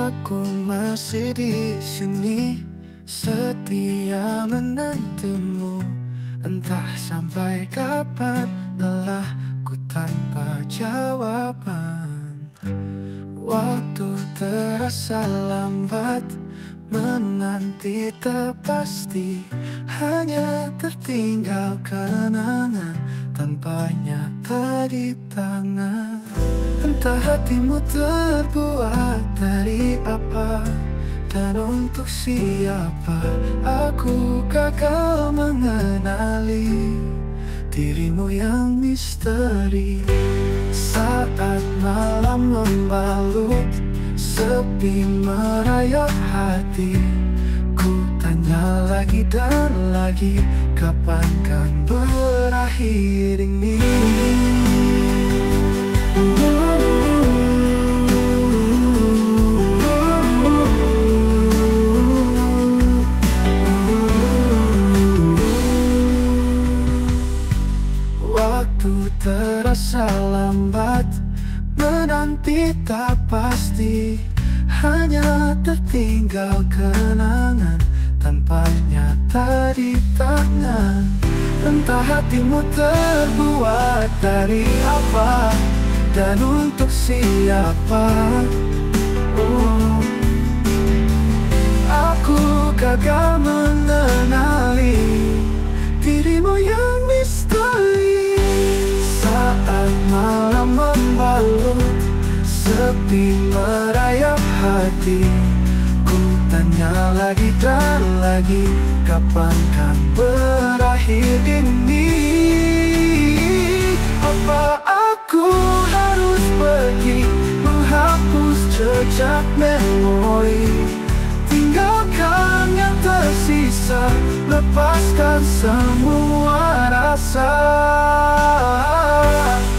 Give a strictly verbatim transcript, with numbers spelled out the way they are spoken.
Aku masih di sini, setia menantimu. Entah sampai kapan lelah ku tanpa jawaban. Waktu terasa lambat, menanti tak pasti, hanya tertinggal kenangan tanpa nyata di tangan. Entah hatimu terbuat dari apa dan untuk siapa. Aku gagal mengenali dirimu yang misteri. Saat malam membalut, sepi merayap hati, ku tanya lagi dan lagi, kapan kan berakhir ini? Waktu terasa lambat, menanti tak pasti, hanya tertinggal kenangan tanpa nyata di tangan. Entah hatimu terbuat dari apa dan untuk siapa. Oh, aku gagal mengenali dirimu yang misteri. Saat malam membalut, sepi merayap hati, ku tanya lagi dan lagi, kapan kan berakhir ini? Apa aku harus pergi, menghapus jejak memori, tinggalkan yang tersisa, lepaskan semua rasa?